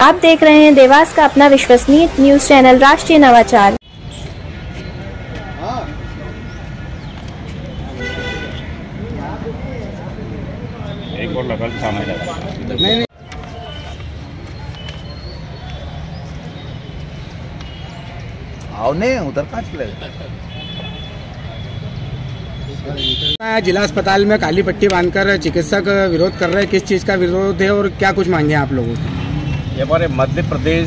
आप देख रहे हैं देवास का अपना विश्वसनीय न्यूज चैनल राष्ट्रीय नवाचार। एक और लगा सामने लगा। नहीं आओ नहीं उधर कहाँ चले। जिला अस्पताल में काली पट्टी बांधकर चिकित्सक विरोध कर रहे हैं। किस चीज़ का विरोध है और क्या कुछ मांगे आप लोगों की? ये हमारे मध्य प्रदेश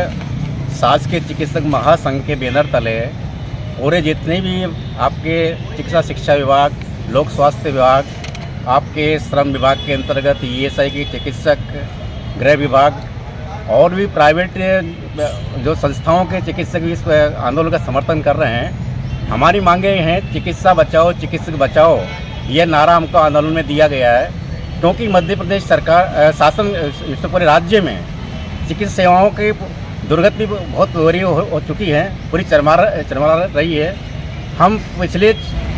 शासकीय चिकित्सक महासंघ के बैनर तले पूरे जितने भी आपके चिकित्सा शिक्षा विभाग, लोक स्वास्थ्य विभाग, आपके श्रम विभाग के अंतर्गत ESI की चिकित्सक, गृह विभाग और भी प्राइवेट जो संस्थाओं के चिकित्सक भी इस आंदोलन का समर्थन कर रहे हैं। हमारी मांगे हैं चिकित्सा बचाओ चिकित्सक बचाओ, ये नारा हमको आंदोलन में दिया गया है क्योंकि मध्य प्रदेश सरकार शासन इस पूरे राज्य में चिकित्सा सेवाओं की दुर्गति बहुत बुरी हो चुकी है, पूरी चरमरा रही है। हम पिछले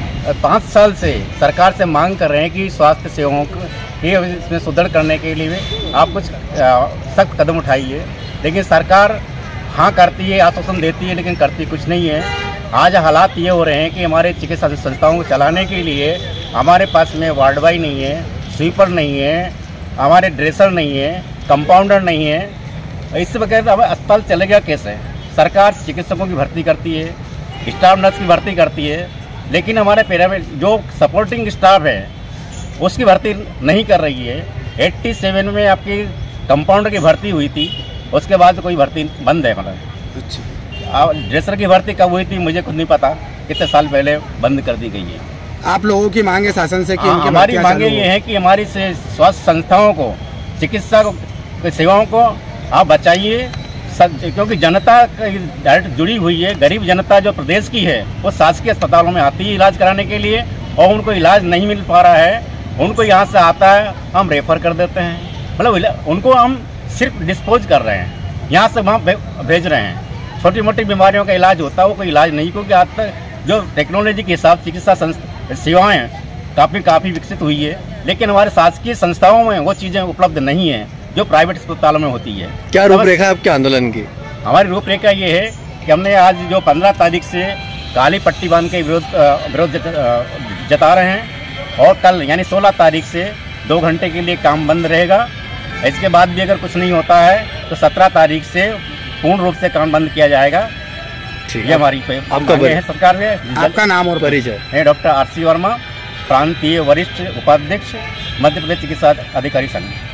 5 साल से सरकार से मांग कर रहे हैं कि स्वास्थ्य सेवाओं के इसमें सुधार करने के लिए आप कुछ सख्त कदम उठाइए, लेकिन सरकार हाँ करती है, आश्वासन देती है, लेकिन करती कुछ नहीं है। आज हालात ये हो रहे हैं कि हमारे चिकित्सा संस्थाओं को चलाने के लिए हमारे पास में वार्ड बॉय नहीं है, स्वीपर नहीं है, हमारे ड्रेसर नहीं है, कंपाउंडर नहीं है। इससे बगैर अब अस्पताल चलेगा कैसे? सरकार चिकित्सकों की भर्ती करती है, स्टाफ नर्स की भर्ती करती है, लेकिन हमारे पैरामेड जो सपोर्टिंग स्टाफ है उसकी भर्ती नहीं कर रही है। 87 में आपकी कंपाउंडर की भर्ती हुई थी, उसके बाद कोई भर्ती बंद है। मतलब अच्छा, ड्रेसर की भर्ती कब हुई थी मुझे खुद नहीं पता, कितने साल पहले बंद कर दी गई है। आप लोगों की मांग है शासन से कि हमारी मांगे ये है कि हमारी स्वास्थ्य संस्थाओं को, चिकित्सा सेवाओं को आप बचाइए, क्योंकि जनता डायरेक्ट जुड़ी हुई है। गरीब जनता जो प्रदेश की है वो शासकीय अस्पतालों में आती है इलाज कराने के लिए, और उनको इलाज नहीं मिल पा रहा है, उनको यहाँ से आता है हम रेफर कर देते हैं, मतलब उनको हम सिर्फ डिस्पोज कर रहे हैं, यहाँ से वहाँ भेज रहे हैं। छोटी मोटी बीमारियों का इलाज होता है वो कोई इलाज नहीं, क्योंकि आज तक जो टेक्नोलॉजी के हिसाब चिकित्सा सेवाएँ काफ़ी विकसित हुई है, लेकिन हमारे शासकीय संस्थाओं में वो चीज़ें उपलब्ध नहीं है जो प्राइवेट अस्पतालों में होती है। क्या रूपरेखा आपके आंदोलन की? हमारी रूपरेखा ये है कि हमने आज जो 15 तारीख से काली पट्टी बांध के विरोध जता रहे हैं, और कल यानी 16 तारीख से 2 घंटे के लिए काम बंद रहेगा। इसके बाद भी अगर कुछ नहीं होता है तो 17 तारीख से पूर्ण रूप से काम बंद किया जाएगा। ये हमारी आपका है सरकार से। आपका नाम और परिचय? है डॉक्टर RC वर्मा, प्रांतीय वरिष्ठ उपाध्यक्ष, मध्य प्रदेश चिकित्सा अधिकारी संघ।